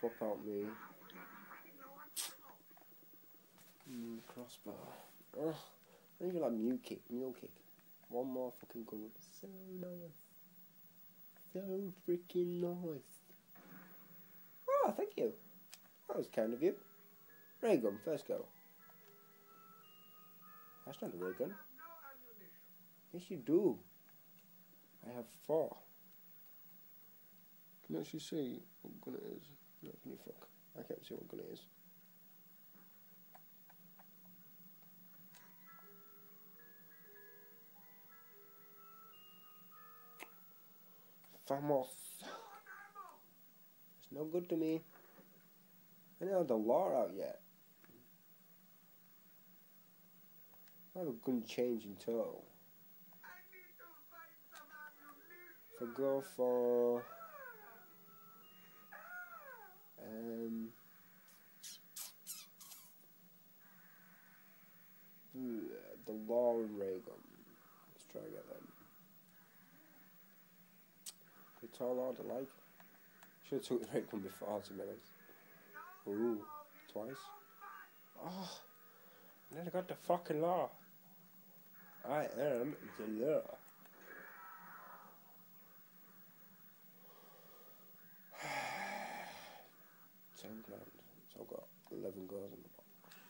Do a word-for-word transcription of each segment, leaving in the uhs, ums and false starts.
swap out me mm, crossbow. Ugh, I don't even like mule kick. Mule kick. One more fucking gun would be so nice. So freaking nice. Oh, thank you. That was kind of you. Ray gun, first go. That's not a ray gun. Yes, you do. I have four. Can you actually see what gun it is? No, can you fuck? I can't see what gun it is. Famos. It's no good to me. I don't have the law out yet. I have a gun change in tow. So go for um the law and ray gun. Let's try and get them. It's all hard to like. Should have took the ray gun before to be honest. Ooh, twice. Oh, and then I got the fucking law. I am the law. Ten grand. So I've got eleven goals in the box.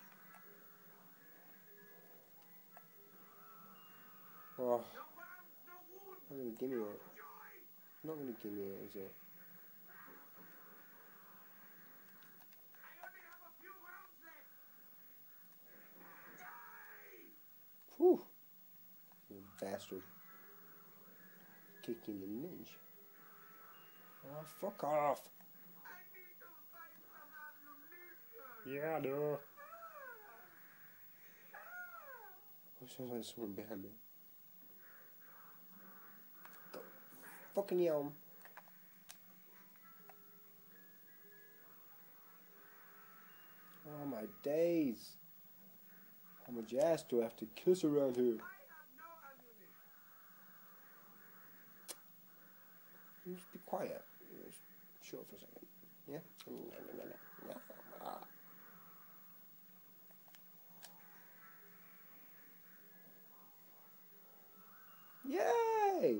Oh, not gonna give me it. Not gonna give me it, is it? Whew. You bastard. Kicking the ninja. Oh, fuck off. Yeah, I know. Oh, sounds like someone behind me. Go. Fucking yelm. Oh my days. How much ass do I have to kiss around here? Just be quiet. Just shut up for a second. Yeah? Yay!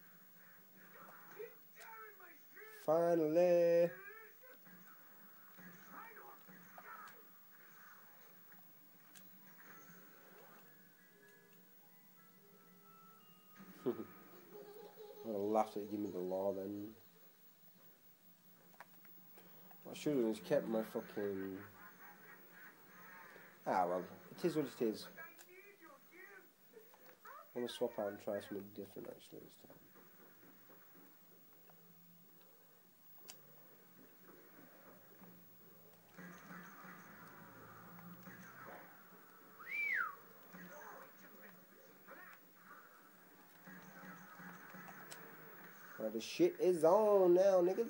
Finally! I laughed at you, give me the law then. What I should have done is kept my fucking... Ah well, it is what it is. I'm going to swap out and try something different actually this time. Well, the shit is on now, niggas.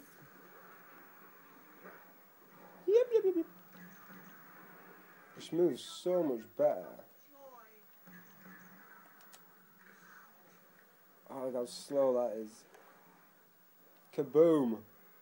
Yep, yep, yep, yep. This moves so much better. Oh, look how slow that is. Kaboom!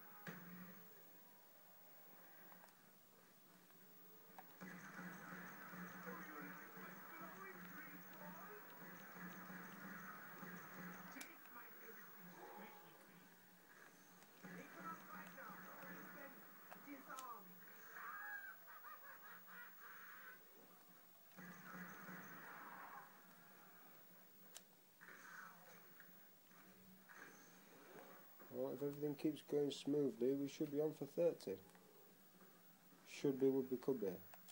Well, if everything keeps going smoothly, we should be on for thirty. Should be, would be, could be.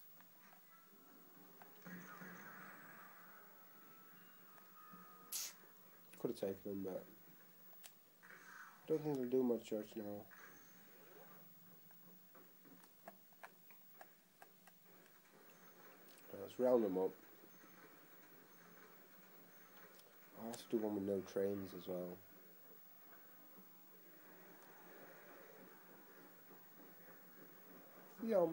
Could have taken them, but I don't think they'll do much church now. Let's round them up. I'll have to do one with no trains as well. Yum.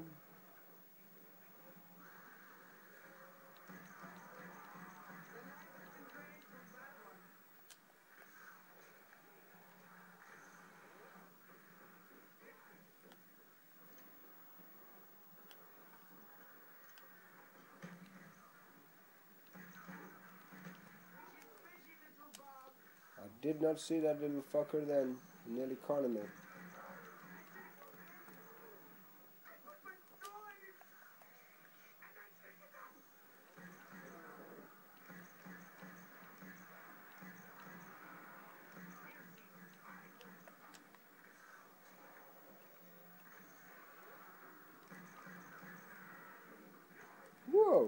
Did not see that little fucker then. Nearly cornered me. Whoa!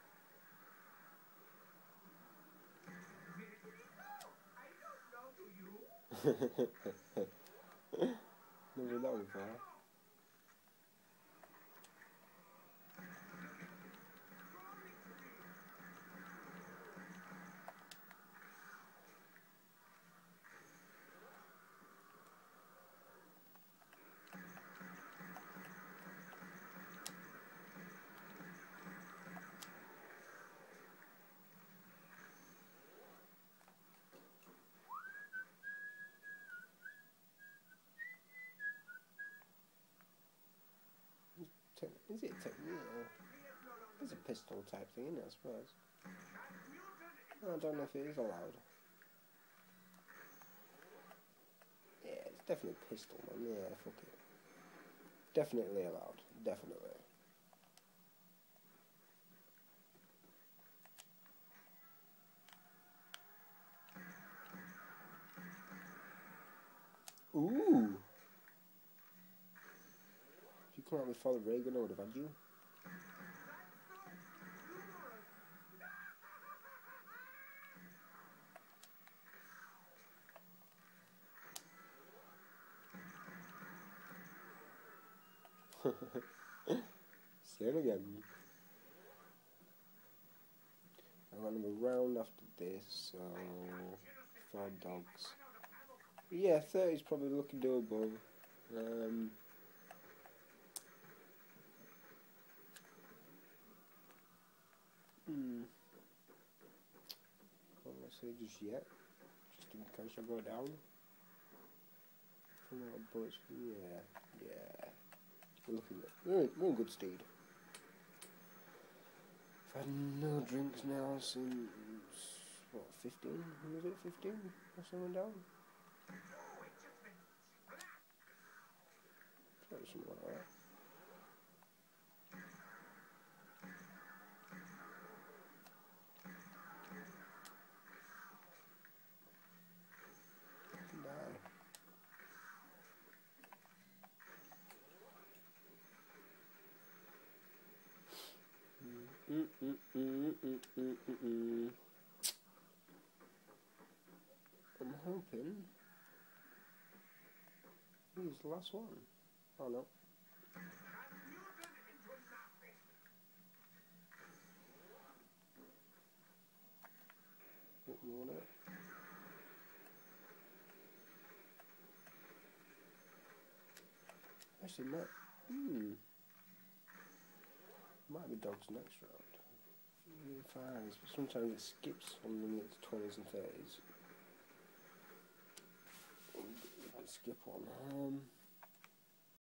Never that one far. Is it a technique or it's a pistol type thing, isn't it, I suppose? I don't know if it is allowed. Yeah, it's definitely a pistol, man. Yeah, fuck it. Definitely allowed. Definitely. Ooh! If you come out with Father Reagan, I would have had you. Same again. I'm going to round after this, so four dogs. Yeah, thirty's probably looking doable. Um, hmm. Can't really say just yet. Just in case I go down. From out bullets. Yeah, yeah. We're looking good. We're in, we're in good stead. I've had no drinks now since, what, fifteen? Was it fifteen? Or something down? Probably something like that. I can die. Mm, mm, mm, mm, mm, mm, mm. I'm hoping he's the last one. Oh no. What you want it? Actually, might. Hmm. Might be dogs next round. Fives, but sometimes it skips on the minutes twenties and thirties. Skip one. Um.